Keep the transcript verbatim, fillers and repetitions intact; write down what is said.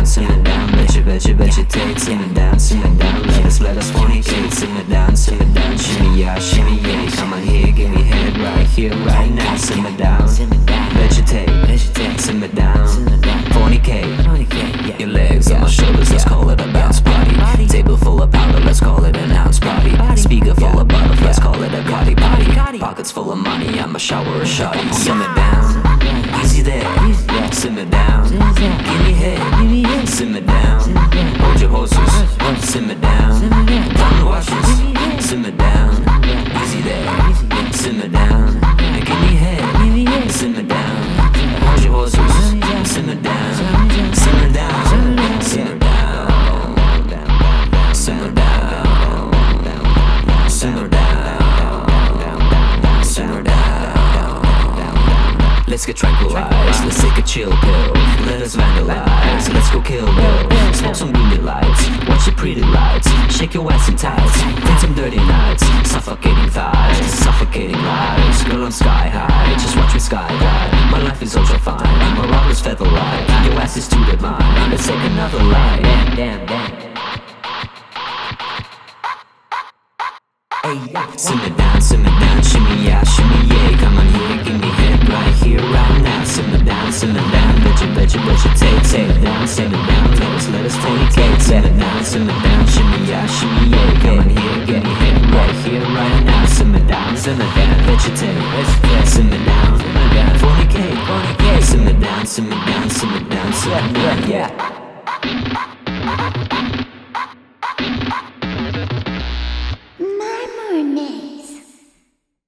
simmer down, betcha, betcha, vegetate. Simmer down, simmer down, let us, let us fornicate. Simmer down, simmer down, shimmy yeah, shimmy yeah. Come on here, give me head right here, right now. Simmer down, vegetate, simmer down, fornicate. Your legs on my shoulders, let's call it a bounce party. Table full of powder, let's call it an ounce party. Speaker full of butter, let's call it a Cardi party. Pockets full of money, I'ma shower a shawty. Simmer down, easy there. Simmer down, give me head. Simmer down, hold your horses. Simmer down, down the washes. Simmer down, easy there. Simmer down, give me head. Simmer down, hold your horses. Simmer down, simmer down, simmer down, simmer down, simmer down, simmer down. Let's get tranquilized, let's take a chill pill. Let us vandalize, let's go kill Bill. Smoke some moonlit lights, watch your pretty lights. Shake your ass in tights, take some dirty nights. Suffocating thighs, suffocating lies. Girl, I'm sky high, just watch me skydive. My life is ultra fine, I'm a robber's feather light. Your ass is too divine, let's take another light. Damn, damn, damn. Simmer down, simmer down, shimmy yeah, shimmy yeah. Come on here, give me head right here, right now. Simmer down, simmer down, betcha, betcha, vegetate. Simmer down, simmer down, let us, let us fornicate. Simmer down, simmer down, shimmy yeah, shimmy yeah. Come on here, give me head right here, right now. Simmer down, simmer down, vegetate. Simmer down, simmer down, fornicate, fornicate. Simmer down, simmer down, simmer down, simmer down, yeah.